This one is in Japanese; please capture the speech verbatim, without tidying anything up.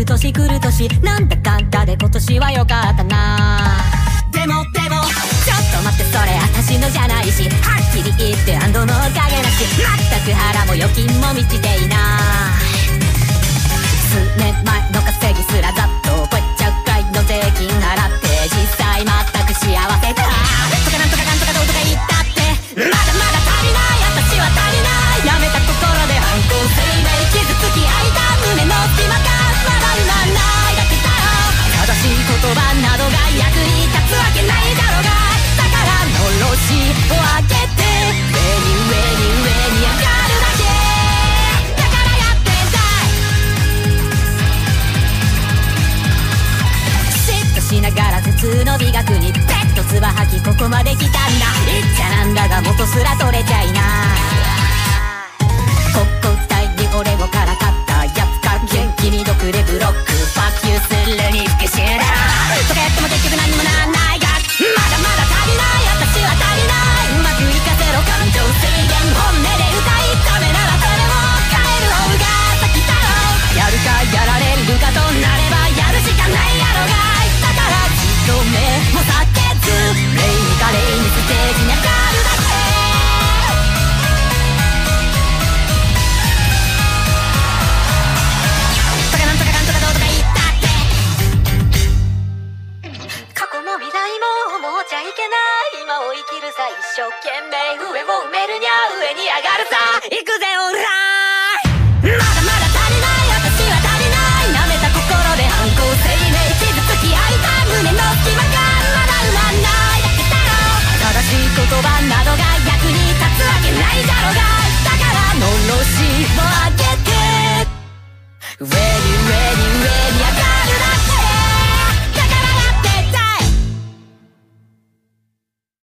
く年来る年、なんだかんだで今年は良かったな。でもでもちょっと待って、それ私のじゃないし、はっきり言って安堵のおかげだし、全く腹も預金も満ちていな。数年前の稼ぎすらざっと超えちゃうくらいの税金払って、実際全く幸せだとかなんとかかんとかどうとか言ったって、まだまだ足りない、私は足りない。やめた心で反抗生命傷つき開いた胸の隙間がまだ埋まんないだけだろ。正しい言葉などが役に立つわけないだろうが、だからのろしを開けて上に上に上に上がるだけだからやってんだい。嫉妬しながら普通の美学にペットつば吐きここまで来たんだ。言っちゃなんだが元すら取れちゃいな。国交隊に俺をからかったやつか、元気に毒でブロックファッキューするに復讐だとかやっても結局何にもなんないが、まだまだ足りない、私は足りない。うまくいかせろ感情制限、本音で歌いためならそれを変える方が先だろう。やるかやられるかとなればやるしかないやろがい。だからじっと目も避けずレイにカレイにステージに上がるだけ。ちゃいけない今を生きるさ、一生懸命上を埋めるにゃ上に上がるさ、行くぜオーライ。まだまだ足りない、私は足りない。舐めた心で反抗生命傷つき開いた胸の隙間がまだ埋まんないだけだろ。正しい言葉などが役に立つわけないだろうが、だからのろしを上げて上に上に上に上がる